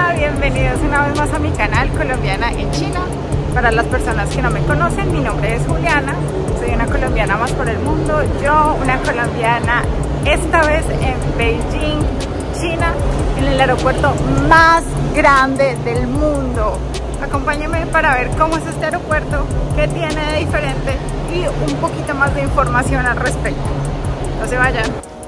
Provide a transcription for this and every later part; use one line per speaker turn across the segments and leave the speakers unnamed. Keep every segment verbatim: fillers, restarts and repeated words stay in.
Hola, bienvenidos una vez más a mi canal Colombiana en China. Para las personas que no me conocen, mi nombre es Juliana, soy una colombiana más por el mundo. Yo, una colombiana, esta vez en Beijing, China, en el aeropuerto más grande del mundo. Acompáñenme para ver cómo es este aeropuerto, qué tiene de diferente y un poquito más de información al respecto. No se vayan.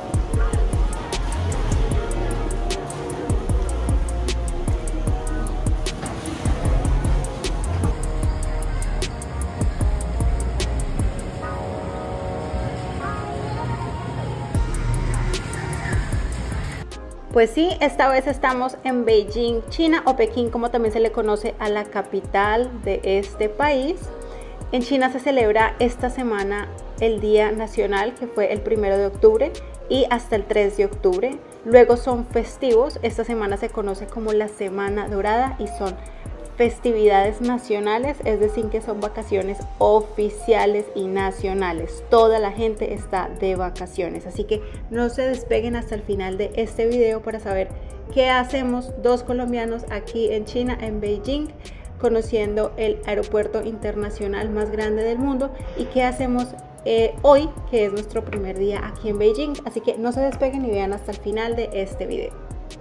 Pues sí, esta vez estamos en Beijing, China, o Pekín, como también se le conoce a la capital de este país. En China se celebra esta semana el Día Nacional, que fue el primero de octubre, y hasta el tres de octubre. Luego son festivos. Esta semana se conoce como la Semana Dorada y son festividades nacionales, es decir, que son vacaciones oficiales y nacionales. Toda la gente está de vacaciones, así que no se despeguen hasta el final de este video para saber qué hacemos dos colombianos aquí en China, en Beijing, conociendo el aeropuerto internacional más grande del mundo, y qué hacemos eh, hoy, que es nuestro primer día aquí en Beijing. Así que no se despeguen y vean hasta el final de este video.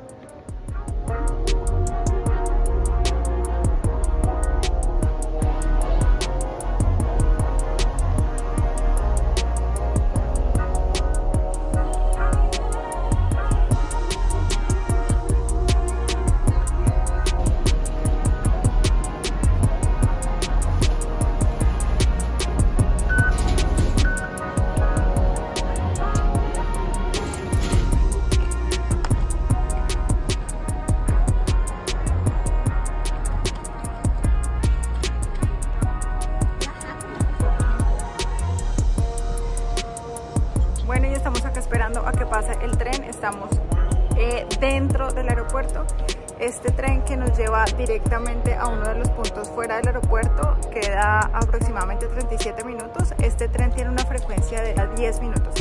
Bueno, y estamos acá esperando a que pase el tren. Estamos eh, dentro del aeropuerto. Este tren que nos lleva directamente a uno de los puntos fuera del aeropuerto queda aproximadamente treinta y siete minutos. Este tren tiene una frecuencia de diez minutos.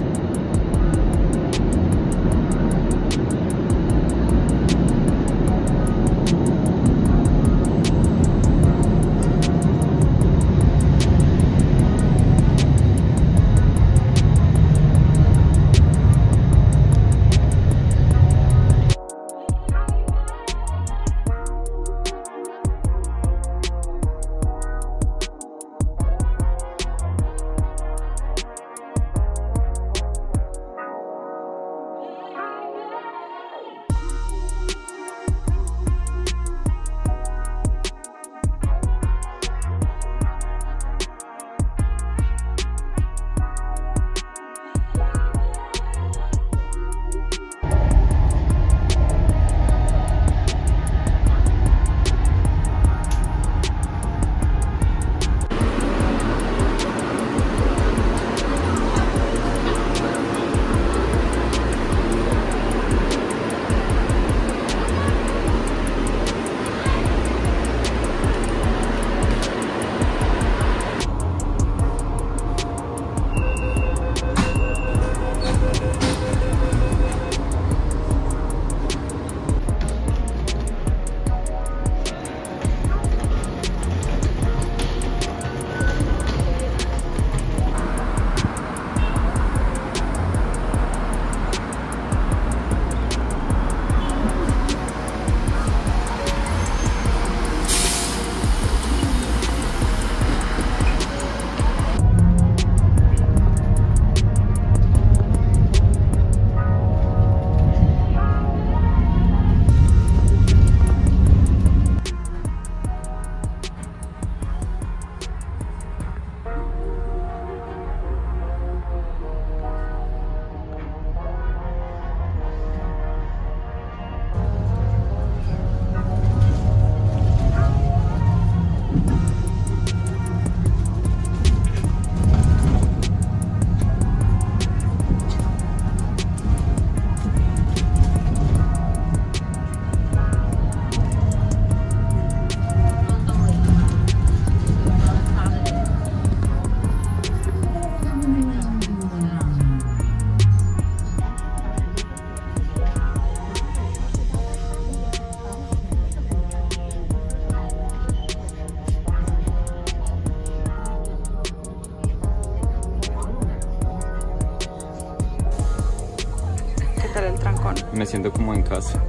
trancón.
Me siento como en casa.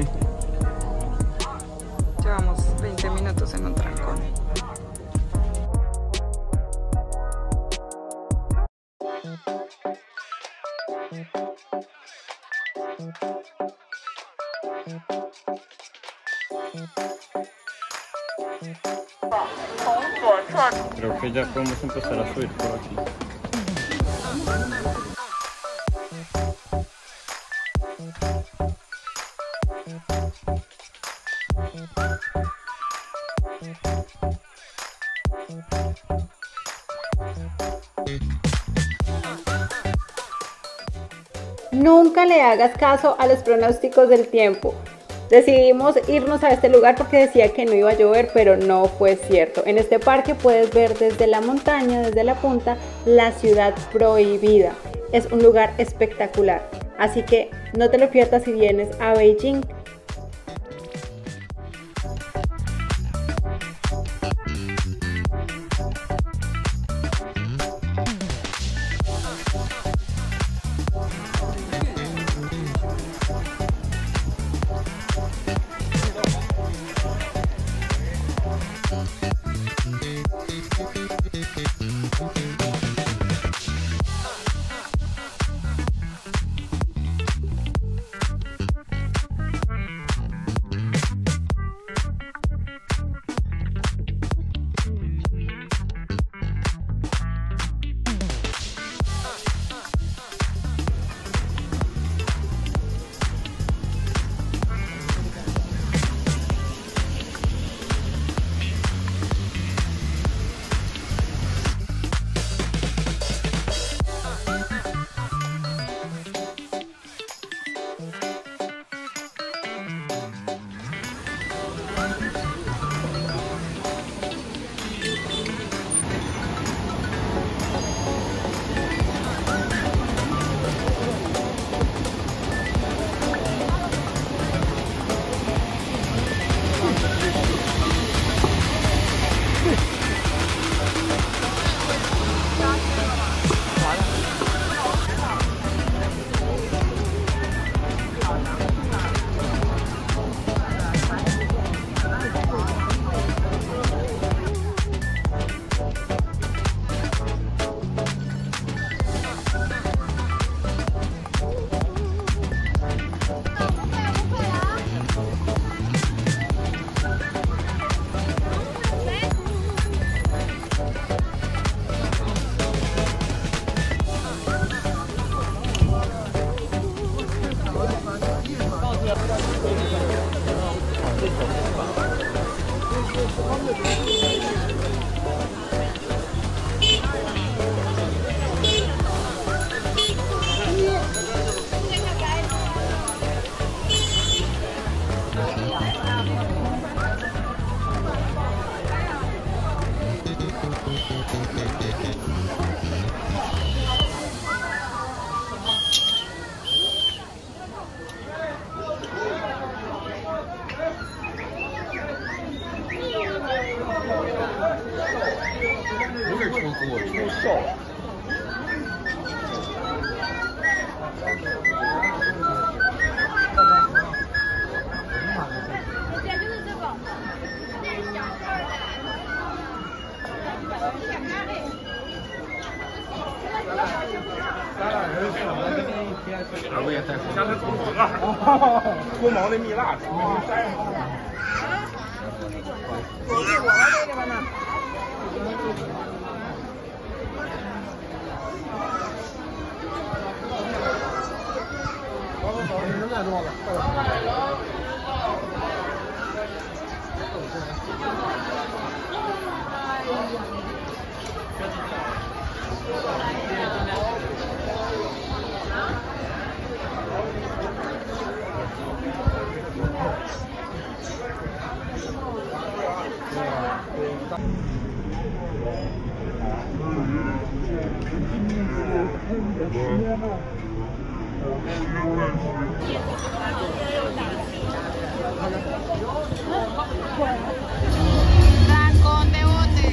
Llevamos veinte minutos en un trancón.
Creo que ya podemos empezar a subir por aquí.
Nunca le hagas caso a los pronósticos del tiempo. Decidimos irnos a este lugar porque decía que no iba a llover, pero no fue cierto. En este parque puedes ver desde la montaña, desde la punta, la ciudad prohibida. Es un lugar espectacular, así que no te lo pierdas si vienes a Beijing.
脱毛的蜜蜡，出去晒上了。人太多了。
Trancón de bote.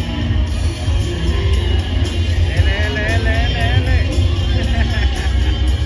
L, L, L, L, L.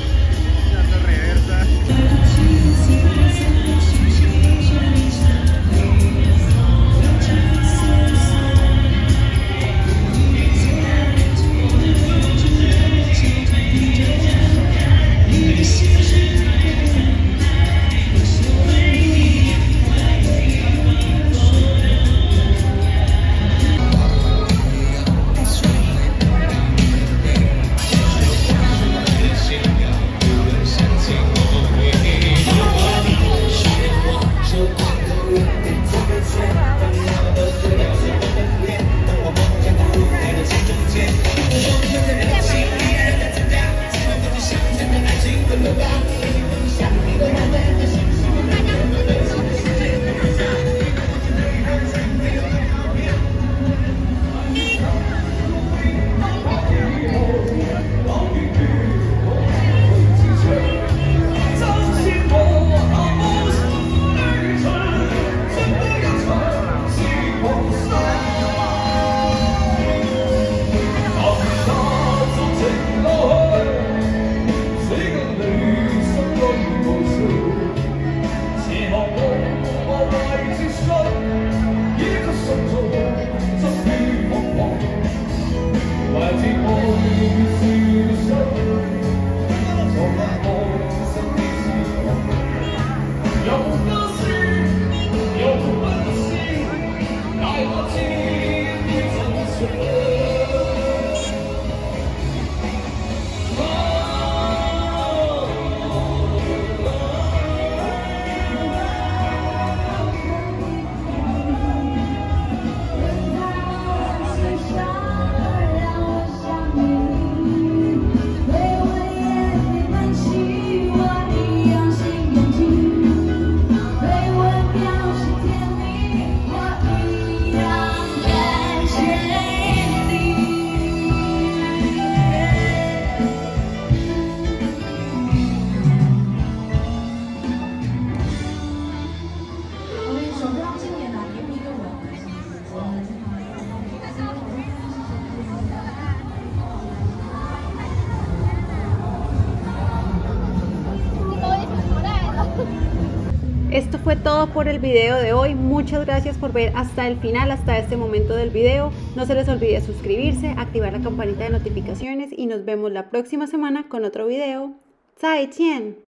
Esto fue todo por el video de hoy. Muchas gracias por ver hasta el final, hasta este momento del video. No se les olvide suscribirse, activar la campanita de notificaciones y nos vemos la próxima semana con otro video. ¡再见!